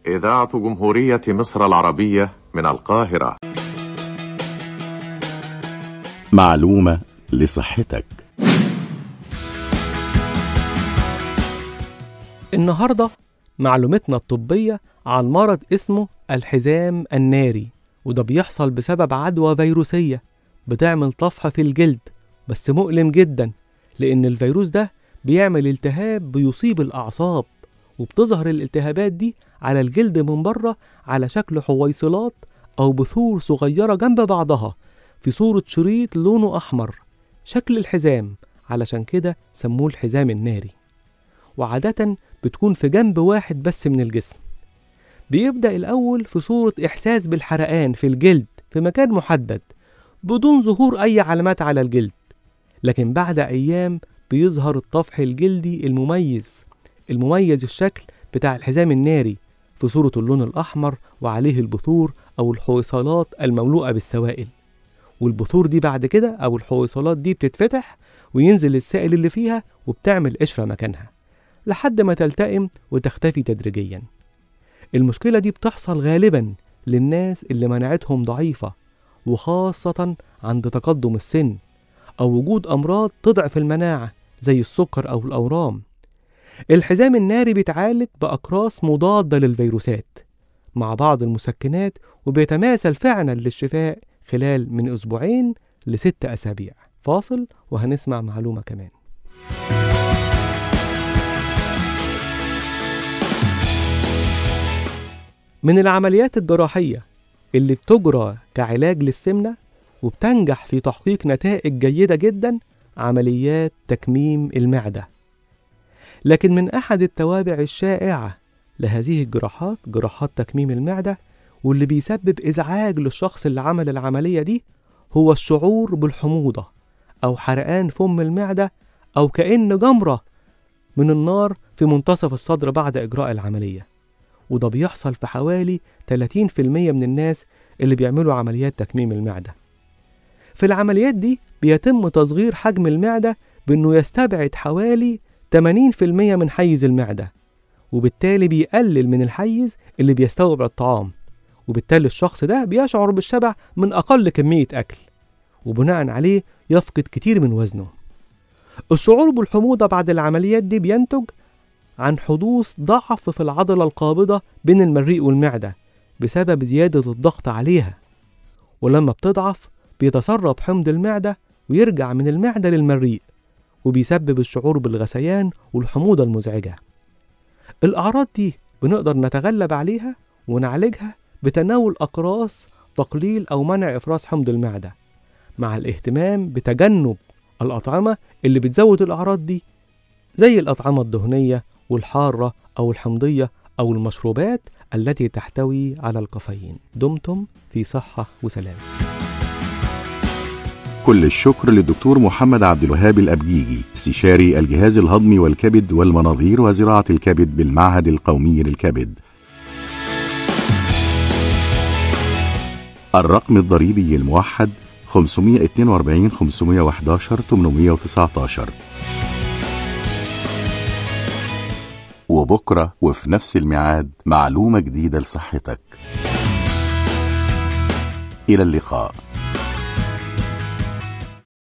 إذاعة جمهورية مصر العربية من القاهرة. معلومة لصحتك. النهاردة معلومتنا الطبية عن مرض اسمه الحزام الناري، وده بيحصل بسبب عدوى فيروسية بتعمل طفح في الجلد، بس مؤلم جدا لأن الفيروس ده بيعمل التهاب بيصيب الأعصاب، وبتظهر الالتهابات دي على الجلد من بره على شكل حويصلات أو بثور صغيرة جنب بعضها في صورة شريط لونه أحمر شكل الحزام، علشان كده سموه الحزام الناري. وعادة بتكون في جنب واحد بس من الجسم. بيبدأ الأول في صورة إحساس بالحرقان في الجلد في مكان محدد بدون ظهور أي علامات على الجلد، لكن بعد أيام بيظهر الطفح الجلدي المميز الشكل بتاع الحزام الناري في صورة اللون الأحمر وعليه البثور أو الحويصلات المملوءة بالسوائل. والبثور دي بعد كده أو الحويصلات دي بتتفتح وينزل السائل اللي فيها وبتعمل قشرة مكانها لحد ما تلتئم وتختفي تدريجيا. المشكلة دي بتحصل غالبا للناس اللي مناعتهم ضعيفة، وخاصة عند تقدم السن أو وجود أمراض تضعف المناعة زي السكر أو الأورام. الحزام الناري بيتعالج بأقراص مضادة للفيروسات مع بعض المسكنات، وبيتماثل فعلا للشفاء خلال من أسبوعين ل6 أسابيع. فاصل وهنسمع معلومة كمان. من العمليات الجراحية اللي بتجرى كعلاج للسمنة وبتنجح في تحقيق نتائج جيدة جدا عمليات تكميم المعدة. لكن من أحد التوابع الشائعة لهذه الجراحات جراحات تكميم المعدة، واللي بيسبب إزعاج للشخص اللي عمل العملية دي، هو الشعور بالحموضة أو حرقان فم المعدة أو كأن جمرة من النار في منتصف الصدر بعد إجراء العملية. وده بيحصل في حوالي 30% من الناس اللي بيعملوا عمليات تكميم المعدة. في العمليات دي بيتم تصغير حجم المعدة بأنه يستبعد حوالي 80% من حيز المعدة، وبالتالي بيقلل من الحيز اللي بيستوعب الطعام، وبالتالي الشخص ده بيشعر بالشبع من أقل كمية أكل، وبناء عليه يفقد كتير من وزنه. الشعور بالحموضة بعد العمليات دي بينتج عن حدوث ضعف في العضلة القابضة بين المريء والمعدة بسبب زيادة الضغط عليها، ولما بتضعف بيتسرب حمض المعدة ويرجع من المعدة للمريء، وبيسبب الشعور بالغثيان والحموضة المزعجة. الأعراض دي بنقدر نتغلب عليها ونعالجها بتناول أقراص تقليل أو منع إفراز حمض المعدة، مع الاهتمام بتجنب الأطعمة اللي بتزود الأعراض دي زي الأطعمة الدهنية والحارة أو الحمضية أو المشروبات التي تحتوي على الكافيين. دمتم في صحة وسلام. كل الشكر للدكتور محمد عبد الوهاب الأبجيجي، استشاري الجهاز الهضمي والكبد والمناظير وزراعة الكبد بالمعهد القومي للكبد. الرقم الضريبي الموحد 542 511 819. وبكرة وفي نفس الميعاد معلومة جديدة لصحتك. إلى اللقاء.